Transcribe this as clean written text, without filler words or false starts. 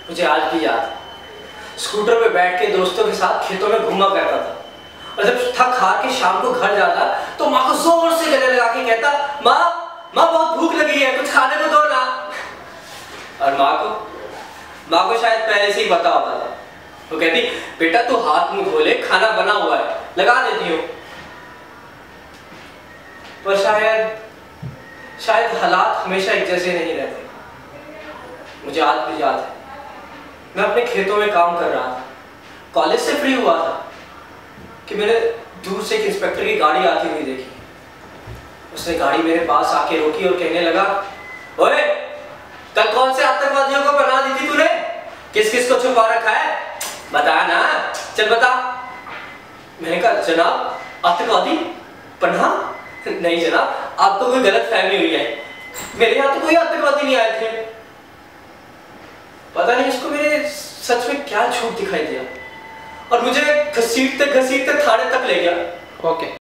मुझे आज भी याद है, स्कूटर पे बैठ के दोस्तों के साथ खेतों में घूमा करता था। और जब थक हार के शाम को घर जाता तो माँ को जोर से गले लगा के कहता, माँ माँ बहुत भूख लगी है, कुछ खाने को दो ना। और माँ को शायद पहले से ही पता होता था। वो कहती, बेटा तू हाथ मुंह धो ले, खाना बना हुआ है, लगा देती हूँ। पर शायद हालात हमेशा एक जैसे नहीं रहते। मुझे आज भी याद है, मैं अपने खेतों में काम कर रहा था, कॉलेज से फ्री हुआ था कि मैंने दूर से एक इंस्पेक्टर की गाड़ी आती हुई देखी। उसने गाड़ी मेरे पास आके रोकी और कहने लगा, ओए कल कौन से आतंकवादियों को पनाह दी थी तूने? किस किस को छुपा रखा है, बता ना, चल बता। मैंने कहा, जनाब आतंकवादी पनाह? नहीं जनाब, आपको कोई गलत फहमी हुई है, मेरे यहाँ तो कोई आतंकवादी नहीं आए थे। पता नहीं इसको मेरे सच में क्या झूठ दिखाई दिया और मुझे घसीटते घसीटते थाने तक ले गया। ओके।